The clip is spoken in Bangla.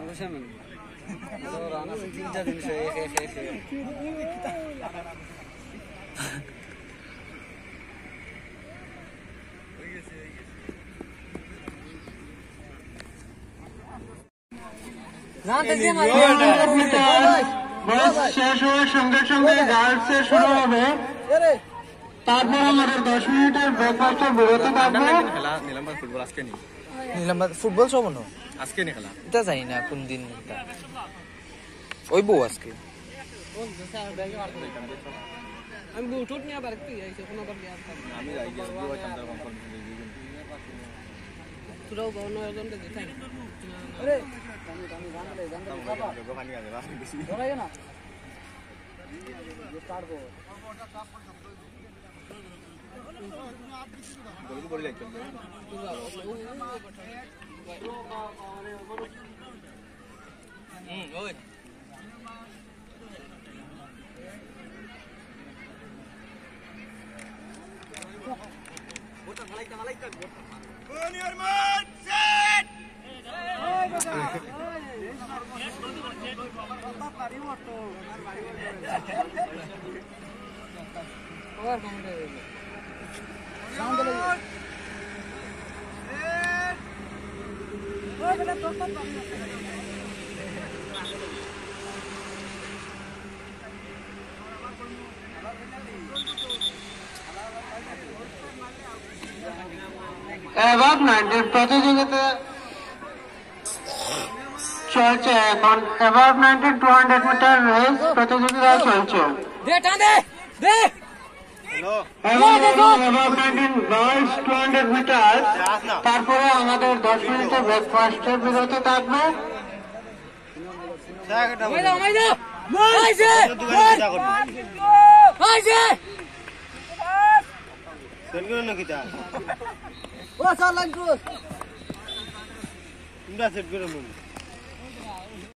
Konuşamam. Sonra nasıl dince demiş he. জানতে যে বাস শেষ হওয়ার সঙ্গে সঙ্গে গার্ডসে শুরু হবে তারপর আমাদের 10 মিনিটের ব্রেকফাস্টের বিরতি থাকবে নীলাম্বার ফুটবল আজকে নেই নীলাম্বার ফুটবল সব না আজকে নেই খেলা এটা জানি না কোন দিন এটা ওই বউ আজকে আমি ব্লুটুথ নিয়ে আবার কি আইছে কোন আবার গিয়া আমি যাই গিয়ে দুই চান্দার কনফার্মেশন দিয়ে দিই তোরাও গনো এজনটা দিতাই আরে আমি জানলে তো পানি আছে না বেশি ধরাই না স্টার্ট করো বলবো বলি লাগবে ওই এবার 90 প্রতিযোগিতা চলছে এখন এবার 200 মিটার রেস প্রতিযোগিতা চলছে এবার 19 গার্লস 200 মিটার তারপরে আমাদের 10 মিনিটের ব্রেকফাস্টের বিরতি থাকবে ও চাল লাগবে তোমরা সেট করে